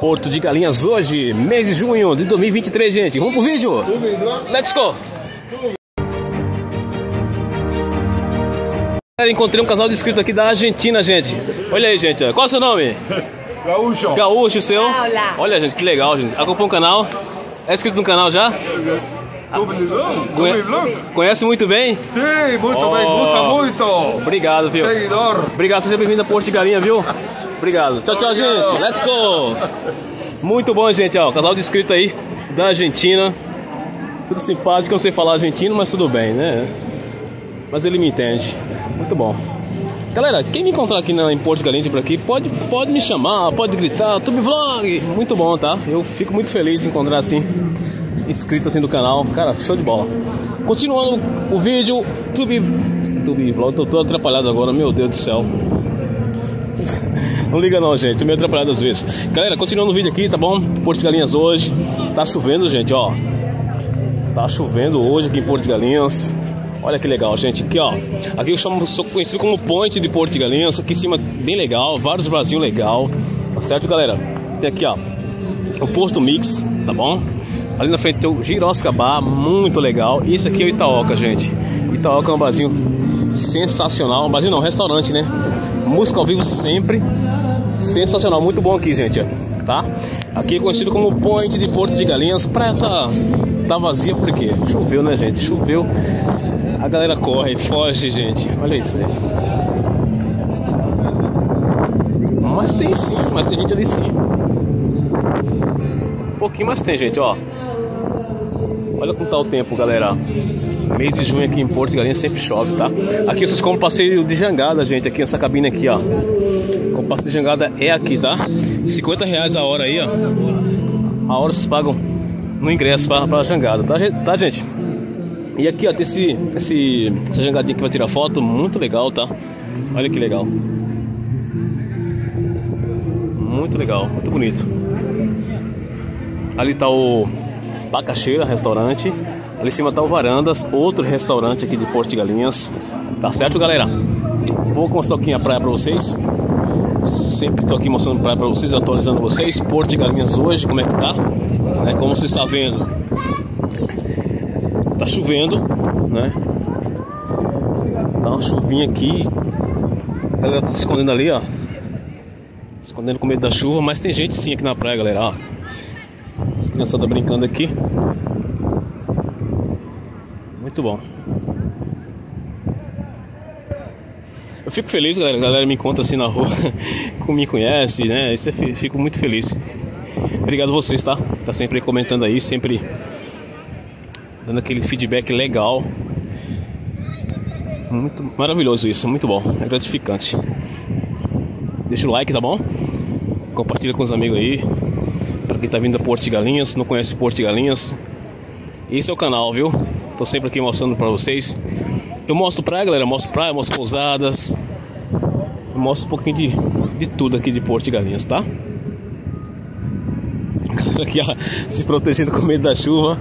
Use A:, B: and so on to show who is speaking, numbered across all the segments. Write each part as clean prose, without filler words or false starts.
A: Porto de Galinhas hoje, mês de junho de 2023, gente. Vamos pro vídeo? Let's go! Encontrei um casal de inscritos aqui da Argentina, gente. Olha aí, gente. Qual é o seu nome?
B: Gaúcho.
A: Gaúcho, o seu?
C: Olá.
A: Olha, gente, que legal, gente. Acompanha o canal? É inscrito no canal já? Conhece muito bem?
B: Sim, muito bem, gusta muito.
A: Obrigado, viu?
B: Seguidor.
A: Obrigado, seja bem-vindo a Porto de Galinha, viu? Obrigado. Tchau, tchau, gente. Let's go! Muito bom, gente, ó. Casal de inscrito aí da Argentina. Tudo simpático, eu não sei falar argentino, mas tudo bem, né? Mas ele me entende. Muito bom. Galera, quem me encontrar aqui em Porto de Galinha por aqui, pode me chamar, pode gritar, Tube Vlog. Muito bom, tá? Eu fico muito feliz de encontrar assim, inscrito assim do canal. Cara, show de bola. Continuando o vídeo, Tube Vlog. Tô todo atrapalhado agora, meu Deus do céu. Não liga não, gente, tô meio atrapalhado às vezes. Galera, continuando o vídeo aqui, tá bom? Porto de Galinhas hoje. Tá chovendo, gente, ó. Tá chovendo hoje aqui em Porto de Galinhas. Olha que legal, gente. Aqui, ó. Aqui eu sou conhecido como Point de Porto de Galinhas. Aqui em cima, bem legal. Vários barzinhos legal. Tá certo, galera? Tem aqui, ó, o Posto Mix, tá bom? Ali na frente tem o Girosca Bar, muito legal. E esse aqui é o Itaoca, gente. Itaoca é um barzinho sensacional. Um barzinho não, um restaurante, né? Música ao vivo sempre. Sensacional, muito bom aqui, gente. Tá? Aqui é conhecido como Point de Porto de Galinhas. Praia tá vazia por quê? Choveu, né, gente? Choveu. A galera corre, foge, gente. Olha isso, gente. Mas tem sim, mas tem gente ali sim. Um pouquinho, mas tem, gente, ó. Olha como tá o tempo, galera. Mês de junho aqui em Porto de Galinhas sempre chove, tá? Aqui vocês compram passeio de jangada, gente. Aqui nessa cabine aqui, ó. O passeio de jangada é aqui, tá? R$50 a hora aí, ó. A hora vocês pagam no ingresso pra jangada, tá, gente? E aqui, ó, tem essa jangadinha que vai tirar foto, muito legal, tá? Olha que legal. Muito legal, muito bonito. Ali tá o Bacaxeira, restaurante. Ali em cima tá o Varandas, outro restaurante aqui de Porto de Galinhas. Tá certo, galera? Vou mostrar aqui a praia pra vocês. Sempre tô aqui mostrando a praia pra vocês, atualizando vocês. Porto de Galinhas hoje, como é que tá? Como você está vendo, tá chovendo, né? Tá uma chuvinha aqui. A galera tá se escondendo ali, ó. Se escondendo com medo da chuva. Mas tem gente sim aqui na praia, galera, ó. As crianças estão brincando aqui. Muito bom. Eu fico feliz, galera. A galera me encontra assim na rua, como me conhece, né? Isso eu fico muito feliz. Obrigado a vocês, tá? Tá sempre comentando aí, sempre dando aquele feedback legal. Muito maravilhoso isso, muito bom, é gratificante. Deixa o like, tá bom? Compartilha com os amigos aí. Pra quem tá vindo da Porto de Galinhas, não conhece Porto de Galinhas, esse é o canal, viu? Tô sempre aqui mostrando pra vocês. Eu mostro praia, galera, mostro pousadas. Eu mostro um pouquinho de tudo aqui de Porto de Galinhas, tá? Aqui, ó, se protegendo com medo da chuva.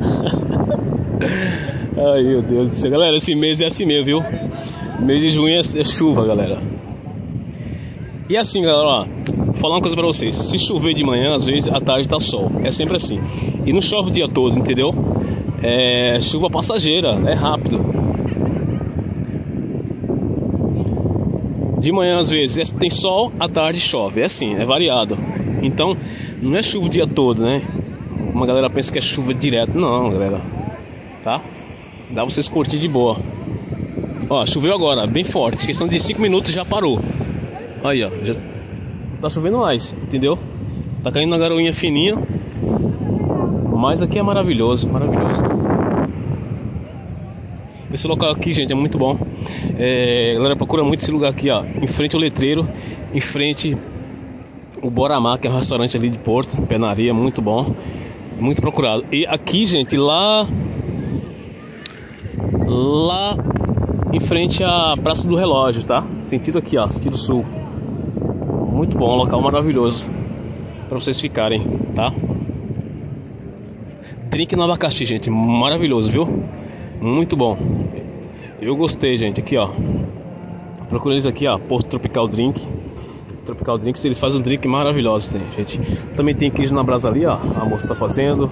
A: Ai, meu Deus do céu. Galera, esse mês é assim mesmo, viu? Mês de junho é chuva, galera. E assim, galera, ó, vou falar uma coisa pra vocês. Se chover de manhã, às vezes à tarde tá sol. É sempre assim. E não chove o dia todo, entendeu? É chuva passageira, é rápido. De manhã às vezes tem sol, à tarde chove. É assim, é variado. Então não é chuva o dia todo, né? Uma galera pensa que é chuva direto. Não, galera, tá? Dá pra vocês curtir de boa. Ó, choveu agora, bem forte. Questão de 5 minutos já parou. Aí, ó, já tá chovendo mais, entendeu? Tá caindo uma garoinha fininha. Mas aqui é maravilhoso, maravilhoso. Esse local aqui, gente, é muito bom. A galera procura muito esse lugar aqui, ó. Em frente ao letreiro, em frente o Boramá, que é um restaurante ali de Porto, penaria, muito bom, muito procurado. E aqui, gente, lá em frente à Praça do Relógio, tá? Sentido aqui, ó, sentido sul. Muito bom, local maravilhoso para vocês ficarem, tá? Drink no abacaxi, gente, maravilhoso, viu? Muito bom. Eu gostei, gente, aqui, ó. Procura eles aqui, ó, Posto Tropical Drink. Tropical Drinks, eles fazem um drink maravilhoso, tem, gente. Também tem queijo na brasa ali, ó, a moça tá fazendo.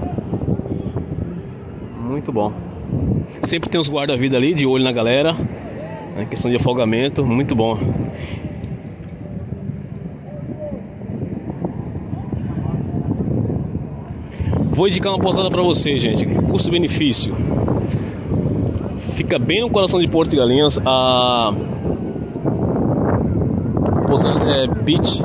A: Muito bom. Sempre tem uns guarda-vida ali, de olho na galera, né, questão de afogamento, muito bom. Vou indicar uma pousada pra você, gente, custo-benefício. Fica bem no coração de Porto de Galinhas, a pousada é Beach,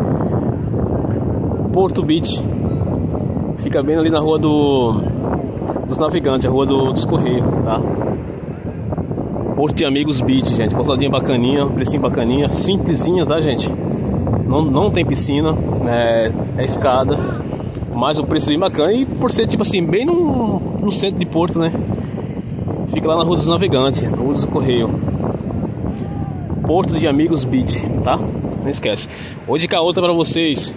A: Porto Beach. Fica bem ali na rua dos Navegantes, a rua dos Correios, tá? Porto de Amigos Beach, gente, pousadinha bacaninha, precinho bacaninha, simplesinha, tá, gente? Não tem piscina, é escada, mas o preço é bem bacana. E por ser tipo assim, bem no centro de Porto, né? Fica lá na Rua dos Navegantes, na Rua dos Correios. Porto de Amigos Beach, tá? Não esquece. Vou indicar outra pra vocês.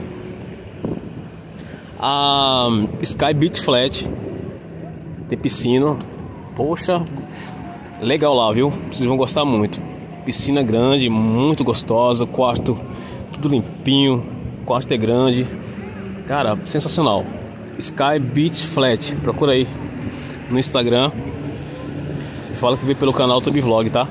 A: A Sky Beach Flat. Tem piscina. Poxa, legal lá, viu? Vocês vão gostar muito. Piscina grande, muito gostosa. Quarto tudo limpinho. Quarto é grande. Cara, sensacional. Sky Beach Flat. Procura aí no Instagram. Fala que veio pelo canal Tube Vlog, tá?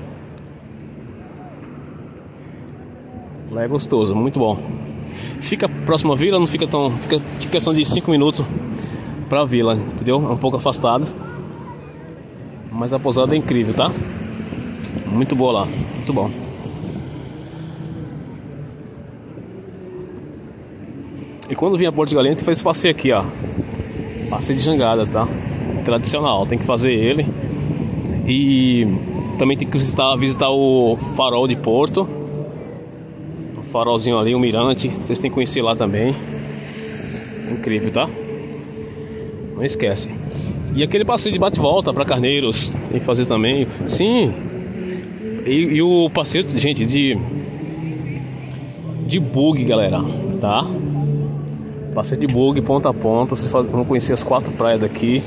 A: Lá é gostoso, muito bom. Fica próximo à vila, não fica tão... Fica de questão de 5 minutos pra vila, entendeu? É um pouco afastado. Mas a pousada é incrível, tá? Muito boa lá, muito bom. E quando vem a Porto de Galinhas, faz esse passeio aqui, ó. Passeio de jangada, tá? Tradicional, tem que fazer ele. E também tem que visitar o farol de Porto. O farolzinho ali, o mirante. Vocês têm que conhecer lá também. Incrível, tá? Não esquece. E aquele passeio de bate-volta para Carneiros, tem que fazer também. Sim. E o passeio, gente, de bug, galera, tá? Passeio de bug, ponta a ponta. Vocês vão conhecer as 4 praias daqui.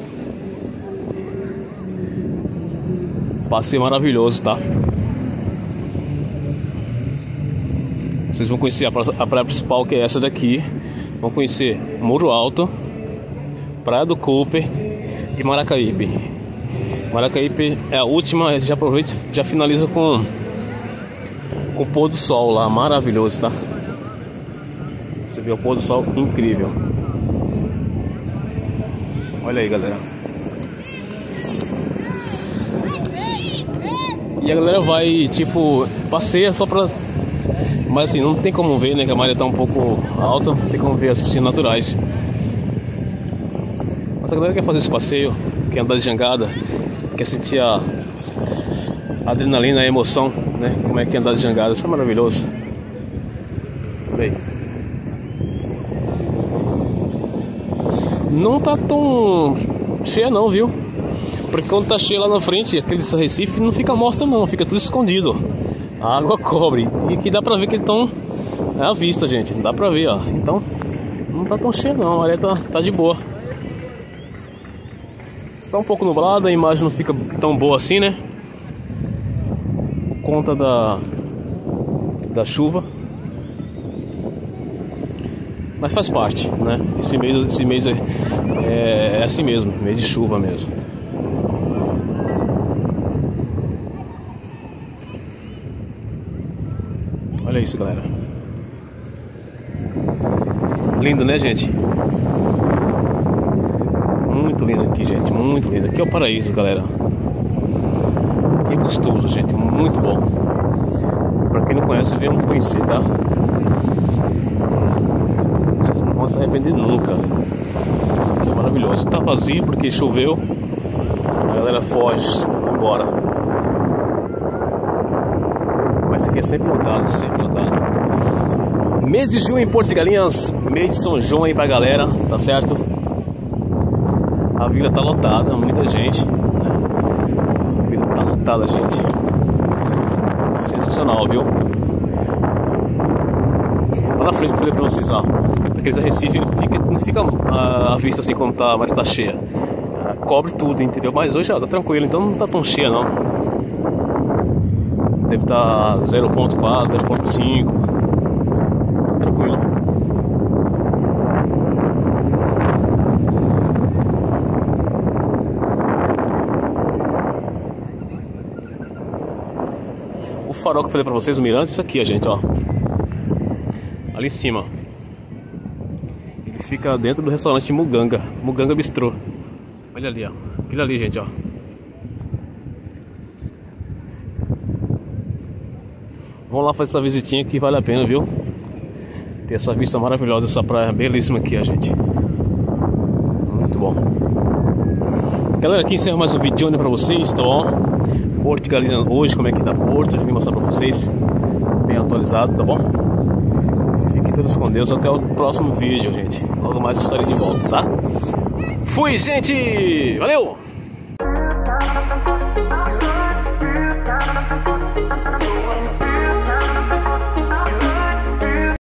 A: Passeio maravilhoso, tá? Vocês vão conhecer a praia principal, que é essa daqui. Vão conhecer Muro Alto, Praia do Cooper e Maracaípe. Maracaípe é a última. Já aproveita, já finaliza com o pôr do sol lá, maravilhoso, tá? Você vê o pôr do sol incrível. Olha aí, galera. E a galera vai, tipo, passeia só pra... Mas assim, não tem como ver, né? Que a maré tá um pouco alta. Não tem como ver as piscinas naturais. Mas a galera quer fazer esse passeio, quer andar de jangada, quer sentir a adrenalina, a emoção, né? Como é que é andar de jangada. Isso é maravilhoso. Olha aí. Não tá tão cheia não, viu? Porque quando tá cheio lá na frente, aqueles Recife não fica à mostra não, fica tudo escondido. A água cobre. E aqui dá pra ver que eles estão à vista, gente. Dá pra ver, ó. Então, não tá tão cheio não, a maré tá de boa. Está um pouco nublada, a imagem não fica tão boa assim, né? Por conta da chuva. Mas faz parte, né? Esse mês é assim mesmo, mês de chuva mesmo. Olha isso, galera. Lindo, né, gente? Muito lindo aqui, gente. Muito lindo. Aqui é o paraíso, galera. Que é gostoso, gente. Muito bom. Pra quem não conhece, venham conhecer, tá? Vocês não vão se arrepender nunca. Que é maravilhoso. Tá vazio porque choveu. A galera foge, vai embora. Mas isso aqui é sempre lotado, sempre lotado. Mês de junho em Porto de Galinhas, mês de São João aí pra galera, tá certo? A vila tá lotada, muita gente, né? A vila tá lotada, gente. Sensacional, viu? Lá na frente que eu falei pra vocês, ó. Aqueles Recife não fica à vista assim quando a maré tá cheia. Cobre tudo, entendeu? Mas hoje, ó, tá tranquilo, então não tá tão cheia não. Deve estar 0.4, 0.5. Tranquilo. O farol que eu falei pra vocês, o mirante, isso aqui, gente, ó. Ali em cima. Ele fica dentro do restaurante Muganga. Muganga Bistrô. Olha ali, ó. Aquilo ali, gente, ó. Vamos lá fazer essa visitinha que vale a pena, viu? Ter essa vista maravilhosa, essa praia belíssima aqui, ó, gente. Muito bom. Galera, aqui encerro mais um vídeo pra vocês, tá bom? Porto de Galinhas hoje, como é que tá Porto, eu vim mostrar pra vocês. Bem atualizado, tá bom? Fiquem todos com Deus, até o próximo vídeo, gente. Logo mais eu estarei de volta, tá? Fui, gente! Valeu!